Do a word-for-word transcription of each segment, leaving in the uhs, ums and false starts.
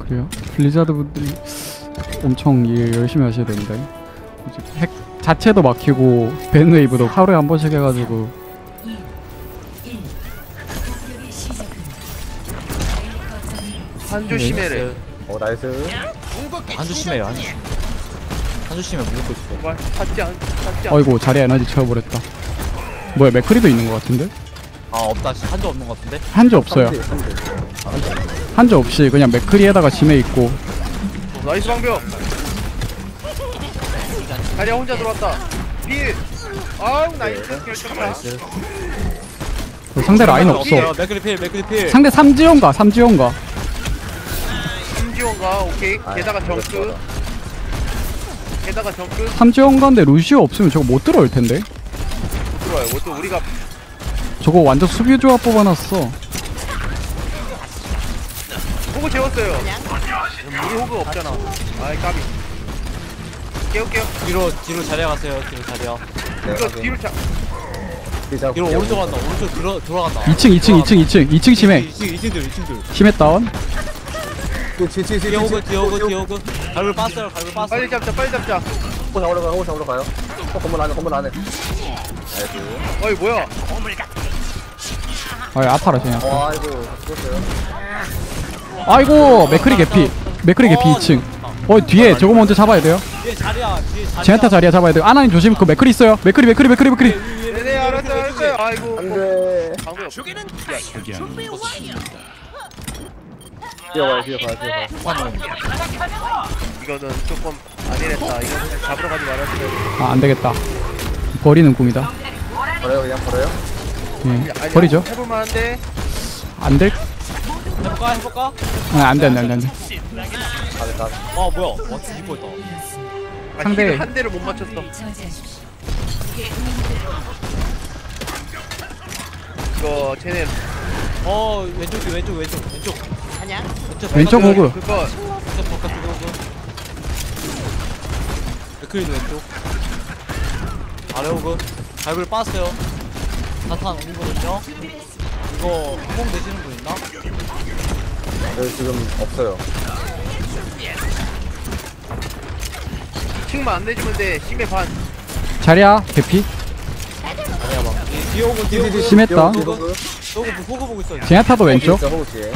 그래요? 블리자드 분들이 엄청 일 열심히 하셔야 되는데 핵 자체도 막히고 밴웨이브도 하루에 한 번씩 해가지고 한조 심해래. 어 나이스. 한주 심해요. 한주 한주 심해 무조건 있어. 정말 찾지 않 찾지 않. 어이구 자리에 에너지 채워버렸다. 뭐야 맥크리도 있는 것 같은데? 아 없다. 한주 없는 것 같은데? 한조 없어요. 한조 없이 그냥 맥크리에다가 심해 있고. 나이스 방벽. 다리야 혼자 들어왔다. 필. 아우 나이스 결정타. 나이스. 상대 라인 없어. 맥크리 필, 맥크리 필. 상대 삼지원가 삼지원가. 심지원가 오케이. 게다가 정크. 게다가 정크. 삼지원가인데 루시오 없으면 저거 못 들어올 텐데. 좋아요. 또 우리가 저거 완전 수비 조합 뽑아놨어. 호그 재웠어요. 우리 호그 없잖아. 아이 까비. 깨울게요. 뒤로 뒤로 자리에 가세요. 뒤로 자리야. 이거 뒤로 차. 뒤로 오른쪽 간다. 오른쪽 들어 들어간다. 이 층 이 층 이 층 이 층 이 층 심해. 이 층 이 층들 이 층들. 심해 다운. 뒤에 오그 뒤에 오그 뒤에 오그. 갈을 빻어요. 갈을 빻어. 빨리 잡자. 빨리 잡자. 호자 올라가요. 호자 올라가요. 어 건물 안에 건물 안에. 나이스. 어이 뭐야? 아이 아파라 그냥. 와 아이고 죽었어요. 아이고 맥크리 개피. 맥크리 개피 이 층. 어 뒤에 저거 먼저 잡아야 돼요. 뒤에 자리야. 뒤에 자리야. 제한타 자리야 잡아야 돼요. 아나님 조심. 그 맥크리 있어요. 맥크리 맥크리 맥크리 맥크리. 네네 알았어 알았어요. 아이고. 안돼. 방금 뛰어가요 뛰어가요 뛰어가요. 이거는 조금 안일했다. 이거는 그냥 잡으러 가지 말았어요. 아 안되겠다. 버리는 꿈이다. 버려요 그냥 버려요. 예 버리죠. 해볼만한데. 안될. 해볼까 해볼까? 아 안돼 안돼 안돼 안돼. 가네 가네. 아 뭐야? 와 뒤집어 있다. 아, 상대- 힐을 한 대를 못 맞췄어. 이거 쟤네 어 왼쪽 왼쪽 왼쪽 왼쪽. 아니야? 왼쪽 호그. 그거 왼쪽 바깥쪽 호그. 맥크리도 왼쪽. 아래 호그. 갈비를 빻았어요. 나탄 오거든요. 이거 항공 되시는 분 있나? 여기 지금 없어요. 층만 안 내주면 돼. 심해 반. 자리야 개피. 아니야 봐. 뒤에 호그 뒤에 호그. 심했다. 호그 호그 호그 보고 있어. 제한타도 왼쪽. 있어 호구 뒤에.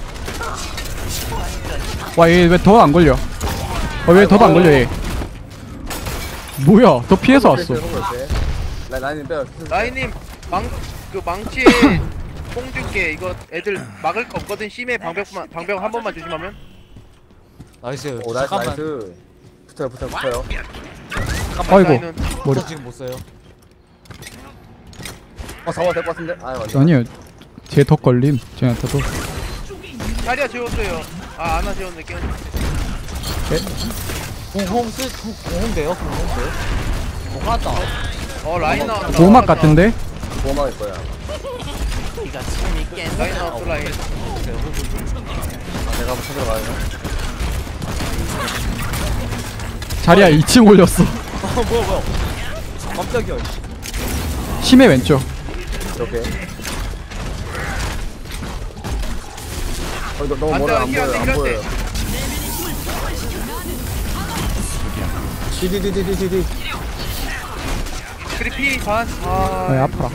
와 얘 왜 더 안 걸려? 어 왜 더도 안 걸려 얘? 뭐야 더 피해서 왔어. 라인 라인 빼요. 라인님 망 그 망치에 뽕 줄게. 이거 애들 막을 거 없거든. 심해 방벽만 방벽 한 번만 조심하면. 나이스. 오 나이스 잠깐만. 나이스. 붙어요 붙어요 붙어요. 잠깐만 아이고. 라인은 머리. 저 지금 못 써요. 어 잡아도 될것 같은데. 아유 완전. 아니요 제 더 걸림. 제한타도. 자리야 재웠어요. 아 안아 재웠네. 깨. 공홍 쓰 공홍 돼요? 공홍 돼? 못 갔다. 어 라인 나왔다. 보호막 같은데? 보호막일 거야. 라인 나왔어 라인. 아, 내가 한번 찾으러 가요. 자리야 이 층 올렸어. 어 뭐야 뭐야. 깜짝이야. 심해 왼쪽. 이렇게. 어 이거 너무 안 멀어 돼, 안 힐 안 보여 돼, 안 힐 안 보여요. 디디디디디디. 크리피 반. 아 아 아파라.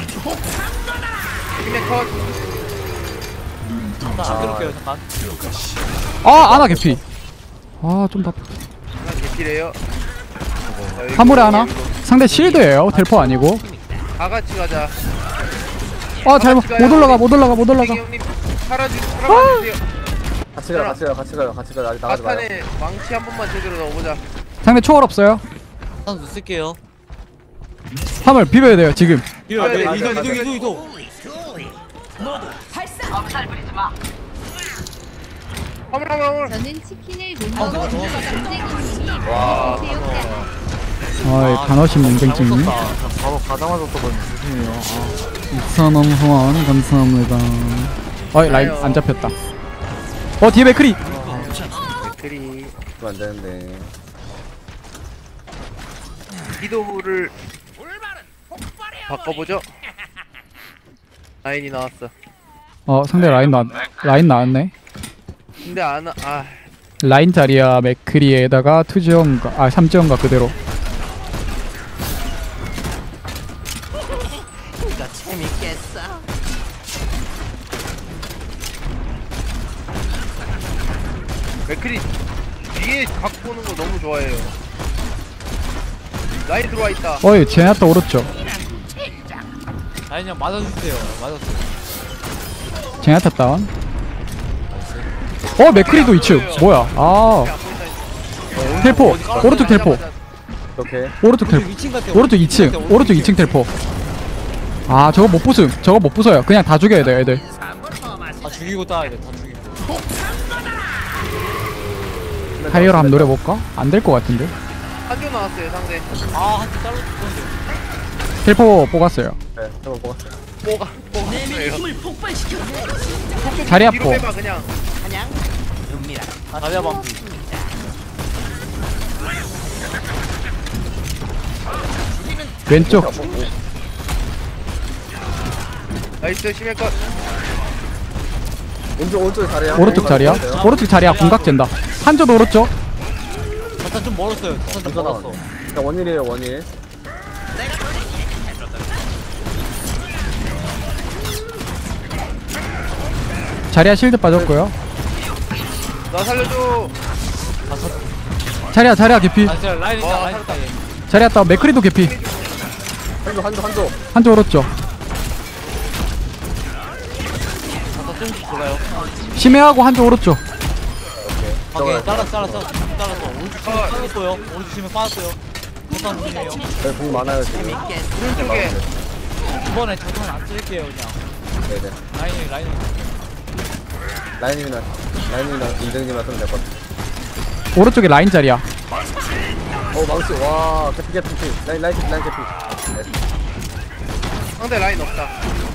심해 컷. 잠깐 안 들을게요 잠깐. 아 아나 개피. 아좀 다. 하나 개피래요. 화물에 하나. 상대 실드예요. 텔포 아니고. 다 같이 가자. 아 잘못 못 올라가 못 올라가 못 올라가. 형님 살아주 살아주세요. 같이 가요 같이 가요 같이 가요 같이 가요. 아직 나가지 마요. 아탄에 망치 한 번만 제대로 넣어보자. 상대 초월 없어요. 한번 쓸게요. 화물 비벼야 돼요 지금. 이거 네, 이거 이거, 이거 이거. 이거 이거. 화물 화물 화물. 저는 치킨을 아, 못 먹어 저거 경쟁이 와. 아이 단어심 논쟁증이. 바로 가자마자 또 무슨이에요. 이천 원 후원 감사합니다. 어이 라인 안 잡혔다. 어 뒤에 맥크리. 맥크리 안 되는데. 기도를 바꿔보죠. 라인이 나왔어. 어 상대 라인 나 라인 나왔네. 근데 안 아. 라인 자리야 맥크리에다가 투지원가 아 삼지원가 그대로. 맥크리 뒤에 각 보는 거 너무 좋아해요. 라인 들어와 있다. 어이 제나타 오른쪽. 아니 그냥 맞아주세요. 맞았어요. 제나타 다운. 어 맥크리도 이 층. 뭐야? 아 텔포 오른쪽 텔포 이렇게. 오른쪽 텔포 위층 같아. 오른쪽 이 층 오른쪽 이 층 텔포. 아 저거 못 부숨. 저거 못 부숴요. 그냥 다 죽여야 돼 애들. 다 죽이고 따야 돼. 다 죽이고. 타이어로 한번 노려볼까? 안 될 것 같은데. 한조 나왔어요 상대. 아한대 잘라 죽었는데. 텔포 뽑았어요. 네, 한번 뽑았어요. 뭐가 뭐가 예요. 자리 뒤로 앞포. 빼봐 그냥. 다리야 방피. 왼쪽 나이스 심해 컷. 왼쪽 오른쪽 자리야. 오른쪽 자리야. 오른쪽 자리야 공각젠다. 한쪽 오른쪽. 자탄 좀 멀었어요. 자탄 좀 한쪽 멀었어. 나왔어. 그냥 원일이에요 원일. 자리야 실드 빠졌고요. 나 살려줘. 자리야 자리야 개피. 아 진짜 라인 있다. 와, 라인 있다. 얘. 자리야 따 맥크리도 개피. 한쪽 한쪽 한쪽. 한쪽 오른쪽. 자탄 조금씩 돌아요. 심해하고 한쪽 오른쪽. 오케이. 잘랐어 잘랐어. 잘랐어. 오른쪽 심해 빠졌어요. 오른쪽 심해 빠졌어요. 자탄 조심해요. 네, 공 많아요 지금. 오른쪽에. 이번에 자탄 안 쓸게요 그냥. 네네. 라인이 라인이. 라인님이나 라인님이나 인정님이나 쓰면 될 것 같아. 오른쪽에 라인 자리야. 어 망치. 와 개피 개피 개피. 라인 라인 개피, 라인 개피. 네. 상대 라인 없다.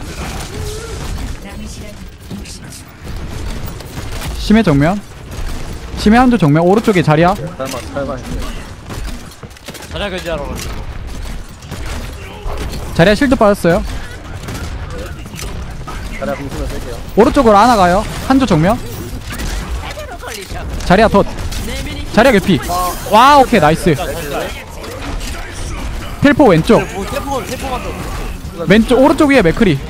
심해 정면. 심해 한쪽 정면. 오른쪽에 자리야. 설마 설마. 자리야 견제하러 가지고. 자리야 실드 빠졌어요. 자리야 공수면 쓸게요. 오른쪽으로 하나 가요. 한쪽 정면. 자리야 덧. 자리야 개피. 와 오케이 나이스. 텔포 왼쪽. 뭐 템포 템포만 더. 왼쪽 오른쪽 위에 맥크리.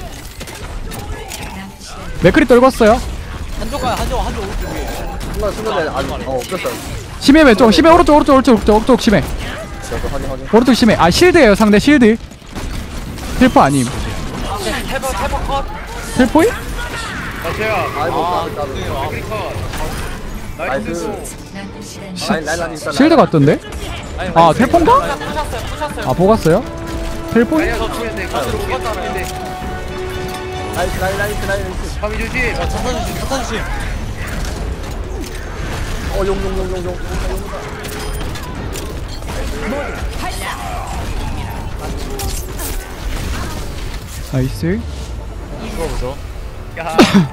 맥크리 떨궜어요. 한쪽 가요. 한쪽 한쪽 오른쪽 위에. 순간 순간에 아직 어 없었어요. 심해 왼쪽. 심해 오른쪽 오른쪽 오른쪽 오른쪽 오른쪽 심해. 저거 확인 확인. 오른쪽 심해. 아 실드예요 상대 실드. 텔포 아님. 템포 템포 컷. 텔포이? 아 제가. 아이고 아 나도 나도. 죄송해요. 맥크리 컷. 나이스. 나이스. 라인 라인 라인 있어. 실드 같던데? 아니, 아 아니, 텔포인가? 푸셨어요 푸셨어요. 아 뽑았어요? 텔포이? 라인 더 치면 돼. 컷으로 오게 치면 돼. 라인 라인 라인 라인 라인. 밤이 조심. 야 자탄 조심 자탄 조심. 어용용용용용. 나이스. 이거 보죠. 야.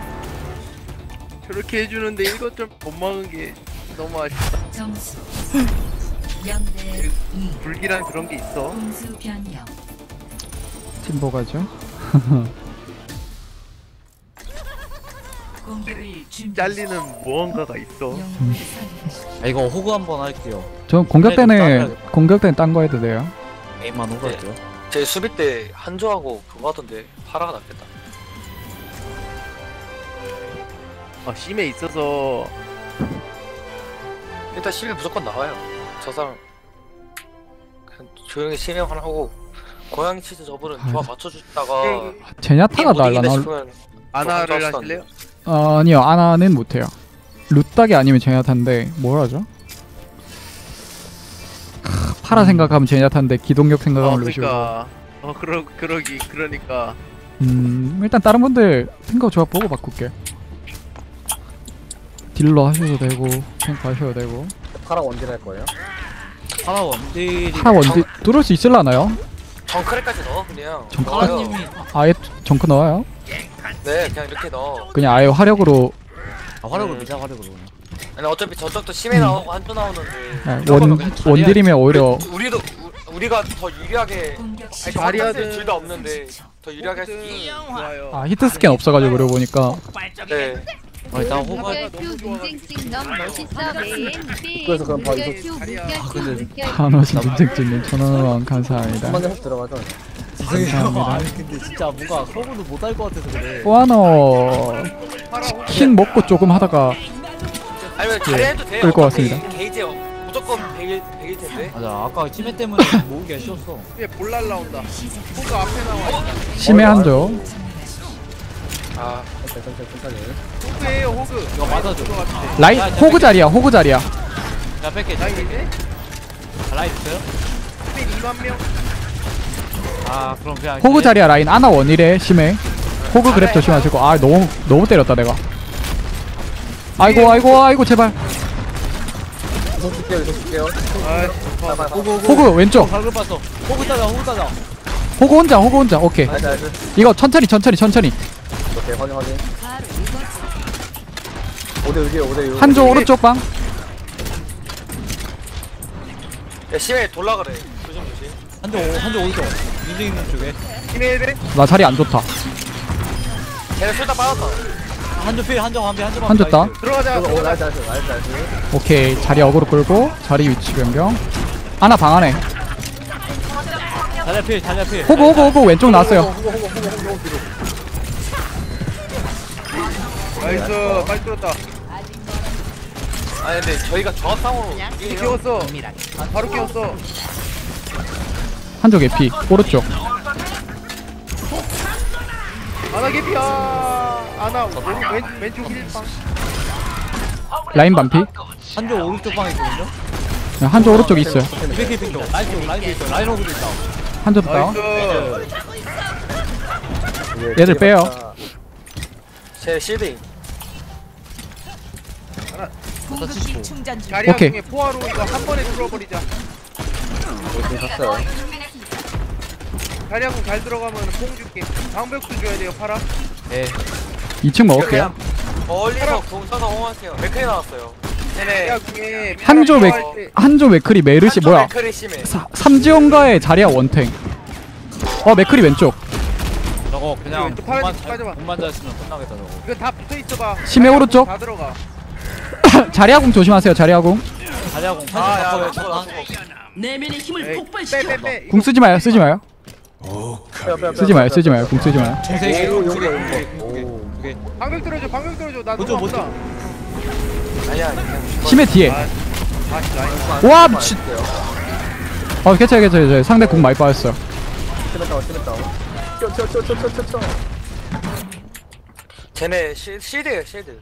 저렇게 해주는데 이거 좀 못 먹은 게 너무 아쉽다. 점수 영대 이 불길한 그런 게 있어. 공수 변경 팀보 가죠. 공격을 준비 잘리는 무언가가 있어. 영웅을 선택하십시오. 아 이거 호구 한번 할게요. 전 공격 때는 공격 때는 딴 거 해도 돼요. 게임만 호구 할게요. 제 수비 때 한조하고 그거 하던데 파라가 낫겠다. 아 심에 있어서 일단 심해 무조건 나와요. 저 사람 그냥 조용히 심해 하나 하고 고양이 치즈 저분은 아, 조합 맞춰주다가 제냐타가 못 이긴다 날라나? 싶으면 아나를 저 하실래요? 어, 아니요 아나는 못해요. 루딱이 아니면 제냐타인데 뭘 하죠? 크, 파라 생각하면 제냐타인데 기동력 어 생각하면 루시오. 그러니까 어 그러 그러기 그러니까 음 일단 다른 분들 탱커 조합 보고 바꿀게. 딜러 하셔도 되고 탱커 하셔도 되고. 파라 원딜 할 거예요. 하나 원딜이. 파라 원딜 뚫을 수 있을라나요? 정크레까지 넣어 그냥. 정크레? 넣어요. 하나님이 아예 정크 넣어요? 네 그냥 이렇게 넣어. 그냥 아예 화력으로 아, 화력을 미자 화력으로 그냥. 아니 어차피 저쪽도 심해 나오고 한조 나오는데 아, 이런 거는 원 그냥 원딜이면 오히려 우리, 우리도 우, 우리가 더 유리하게 공격 아니 시작 자리아든- 둘다 없는데 더 유리하게 할 수 있어. 좋아요. 아 히트 스캔 없어가지고 그러고 보니까 네. 어, 일단 호가 물결표 문쟁찍 넌 멋있어 메인 그래서 그럼 바로 이거- 물결표 아니야. 물결표 물결표 한호신 문책증님 천원 감사합니다. 한번에 훅 들어가죠. 감사합니다. 아니 근데 진짜 뭔가 서구도 못할 것 같아서 그래. 와너 파라 혹시 킹 먹고 조금 하다가 아니면 자리해도 돼요. 끌것 어차피 같습니다. 게이지요. 무조건 백일 백일 텐데. 맞아 아까 치매 때문에 모으기가 쉬웠어. 위에 볼날 나온다. 호그 앞에 나와. 심해 한조. 아 천천히 천천히. 호그예요 호그. 이거 맞아줘. 라인 호그 자리야 호그 자리야. 자 뺄게. 라인 이제 라인 있어요? 스페인 이만 명. 아 그럼 그냥 호그 자리야 라인 아나 원이래 심해. 호그 그랩 조심하시고. 아 너무 너무 때렸다 내가. 아이고 아이고 아이고 제발. 계속 줄게요 계속 줄게요. 아 빨리 빨리. 호구 호구. 호그 왼쪽. 발굴 봤어. 호구 따자 호구 따자. 호그 혼자 호그 혼자. 오케이. 나이스 나이스. 이거 천천히 천천히 천천히. 오케이 확인 확인. 오대 육이에요 오대 육. 한조 오른쪽 방. 야 심해 돌라 그래. 조심 조심. 한조 오- 한조 오른쪽. 민재 있는 쪽에. 힘에 돼. 나 자리 안 좋다. 걔네 술다 빠졌다. 한조 필 한조 한비 한조 반. 한조 따. 들어가자. 오 들어가자. 나이스 나이스 나이스 나이스. 오케이 자리 어그로 끌고 자리 위치 변경. 아나 방 안에. 달려 필 달려 필. 호그 호그 호그 왼쪽 나왔어요. 나이스. 빨리 뚫었다. 아니 근데 저희가 조합상으로 이제 이기네요. 깨웠어. 바로 깨웠어. 한조 개피 오른쪽. 아나 개피야. 아나 오른 왼 왼쪽 힐방. 라인 반피. 한조 오른쪽 방에 있거든요. 한조 오른쪽 있어요. 이백 킬 핑도. 라인 쪽 라인 쪽 라인 호구도 있다. 한조 다운. 나이스. 얘들 빼요. 제 실드. 공급기 충전 중. 자리야 오케이. 중에 포화로 이거 한 번에 뚫어버리자. 오케이 샀어요. 자리야 공잘 들어가면 뽕 줄게. 방벽수 줘야 돼요 파라. 예. 이 층 먹을게요. 멀리서 공 써서 옹호하세요. 맥클이 나왔어요. 자리야 네네. 중에 한조 맥 포화할 때 한조 맥크리 메르시 뭐야? 맥클이 심해. 사, 삼지원가의 자리야 원탱. 어 맥크리 왼쪽. 저거 그냥 또 파란색 공만 잘 빠져봐. 공만 잘 쓰면 끝나겠다 저거. 이거 다 붙어 있어봐. 심해 오른쪽. 다 들어가. 자리야궁 조심하세요. 자리야궁. 자리하고 아야 한조 저거 바꿔요. 저거 내면의 힘을 에이, 폭발시켜. 빼, 빼, 빼. 궁 쓰지 마요. 쓰지 마요. 빼요, 빼요, 쓰지 빼요, 마요. 빼요, 쓰지 빼요. 마요. 궁 쓰지 마요. 세 개. 오, 두 용거, 개. 용거. 두 개. 오. 두 개. 방벽 들어줘. 방벽 들어줘. 나 먼저, 너무 없다. 아니야 그냥 심해 뒤에. 아, 다시 라인. 와 미친. 어 괜찮아 괜찮아 괜찮아. 상대 궁 많이 빠졌어요. 심했다 심했다. 튀어튀어튀어튀어튀어. 쟤네 실 실드예요 실드.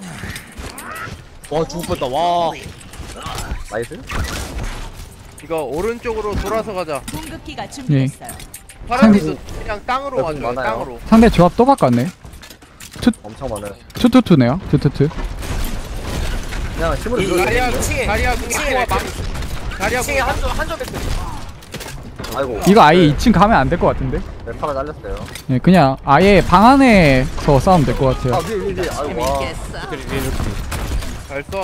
와 죽을 뻔했다. 와. 나이스. 이거 오른쪽으로 돌아서 가자. 공급기가 준비됐어요. 파란색도 그냥 땅으로 여기 와줘요. 많아요. 땅으로. 상대 조합 또 바꿨네. 엄청 많아요. 투투투네요. 투투투. 그냥 힘으로 이- 밀어. 자리야 이층에, 자리야 궁에 이층에 포화 막. 자리야 층에 궁. 한조 한조 맥클. 아이고. 이거 아예 이 층 가면 안 될 것 같은데. 네, 파가 잘렸어요. 예, 그냥 아예 방 안에서 싸우면 될 것 아 같아요. 위에 위에 위에. 아이고 와. 그래 이렇게. 잘 써.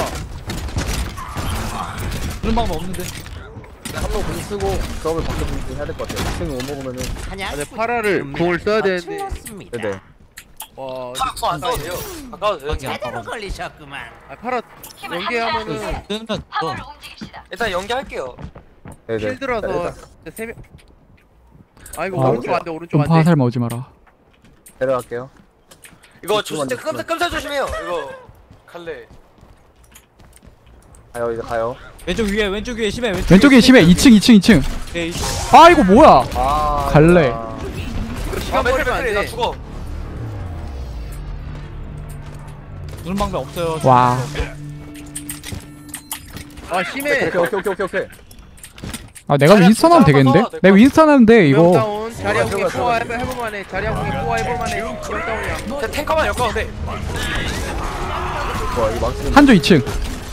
그런 방법 없는데. 한번 공 쓰고 조합을 바꿔 주긴 해야 될 것 같아요. 층 못 먹으면은. 아, 근데 파라를 궁을 써야 되는데. 네네. 와, 아, 안 가도 돼요. 안 가도 돼요. 밖에 안 따라. 아, 파라 연계하면은 뜨면 또. 일단 연기할게요. 네네. 필드라서 일단 세 명. 아 이거 아, 오른쪽 안돼 오른쪽 음파 안돼. 화살 먹지 마라. 데려갈게요. 이거 조심 때 끔살 끔살 조심해요. 이거 갈래. 가요 이제 가요. 왼쪽 위에 왼쪽 위에 심해 왼쪽. 왼쪽에 심해. 이 층 이 층 이 층. 예, 이- 아 이거 뭐야? 아. 갈래. 아, 이거 아 시간 맥클 버리면 맥클이 나 안돼. 죽어. 그런 방법 없어요. 와. 아 심해. 오케이 오케이 오케이 오케이 오케이. 아 내가 윈스턴 하면 되겠는데? 내가 윈스턴 하는데 이거 다운 자리야 궁에 포화 해볼 해볼만해. 자리야 궁에 포화 해볼만해. 다운이야. 제 탱커만 역가운데. 좋아 이 망치는. 한조 이 층.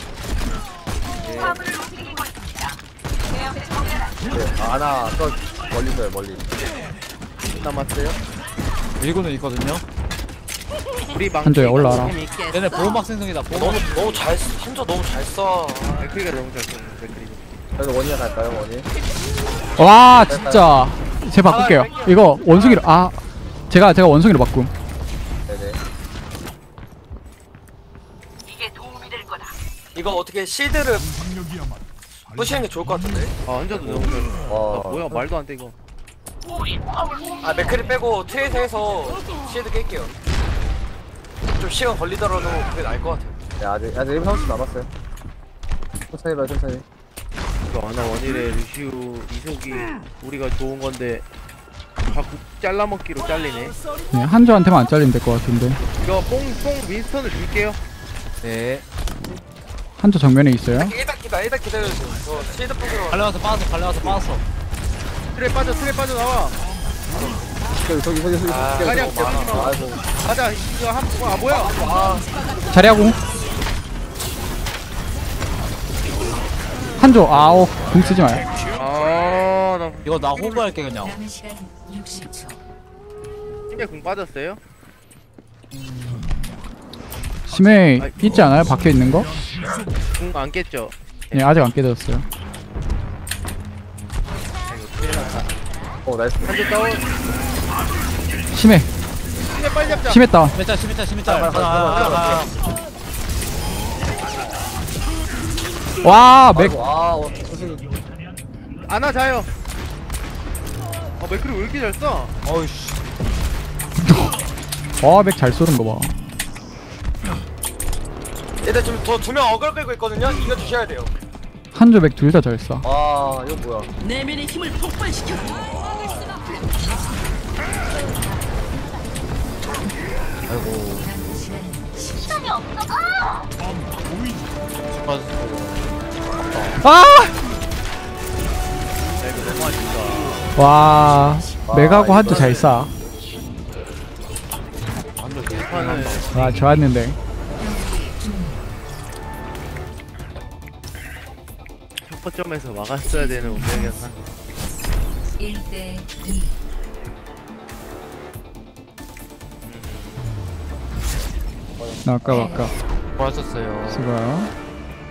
네. 아, 하나 또 멀리 있어요 멀리. 남았어요. 밀고는 있거든요. 우리 망. 한조야 올라와라. 얘네 보호막 생성이다. 보호막. 너무 너무 잘 써. 한조 너무 잘 써. 맥크리가 너무 잘 쏘는 맥크리. 그래서 원이야 갈까요 원이? 와 진짜. 제 바꿀게요. 이거 원숭이로 아 제가 제가 원숭이로 바꿈. 네네. 이거 어떻게 실드를 부시는 게 좋을 것 같은데. 아 앉아도 너무 잘. 와. 아, 뭐야 말도 안 돼 이거. 아 맥크리 빼고 트레이서 해서 실드 깰게요. 좀 시간 걸리더라도 그게 나을 것 같아요. 네, 아직 아직 일 분 삼십 초 남았어요. 천천히 봐요, 천천히. 이거 아나 원일에 루시우 이속이 우리가 좋은 건데 자꾸 잘라먹기로 잘리네. 네, 한조한테만 안 잘리면 될 것 같은데. 이거 뽕뽕 윈스턴을 줄게요. 네. 한조 정면에 있어요. 일단 기다, 일단 기다려주세요. 저 실드 포기로. 갈려와서 빠졌어 갈려와서 빠졌어. 트레 빠져 트레 빠져 나와. 저기 저기 저기 저기. 아, 저기, 가려, 저기. 가려. 아이고. 가자 이거 한 아 뭐야? 아 자리하고. 한조 아오 공 쓰지 마요. 아, 나 이거 나 호구할게 그냥. 팀에 공 빠졌어요? 심해 있지 않아요? 박혀 있는 거? 공 안 깼죠? 네 아직 안 깨졌어요. 어, 나이스. 한대 다운. 심해 팀에 빨리 잡자. 심했다. 심했다 심했다 심했다. 빨리, 빨리, 빨리, 빨리, 아, 와 맥. 아이고, 아, 어, 선생님. 안아 자요. 아 맥크리 왜 이렇게 잘 써? 어이씨. 와맥 잘 쏘는 거 봐. 일단 지금 저 두 명 어글 끌고 있거든요. 이거 주셔야 돼요. 한조 맥 둘 다 잘 쏴. 아, 이거 뭐야? 내면의 힘을 폭발시켜. 아! 야 이거 너무 아쉽다. 와 맥하고 한조 잘 쏴. 판을 와 좋았는데. 첫 거점에서 막았어야 되는 운명이었나? 일 대 이. 나 아까 아까 좋았었어요. 수고요.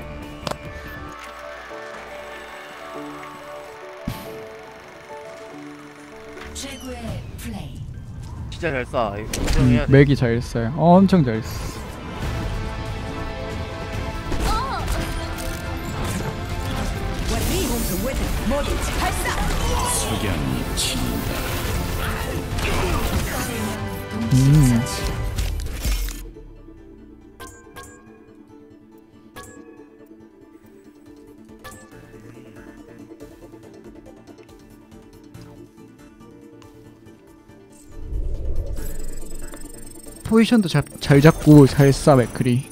최고의 플레이. 진짜 잘 쏴. 이거 음, 인정해야 돼. 맥이 잘 쏴요. 어, 엄청 잘 쏴. 음. 포지션도 잘, 잘 잡고 잘 쏴 맥크리.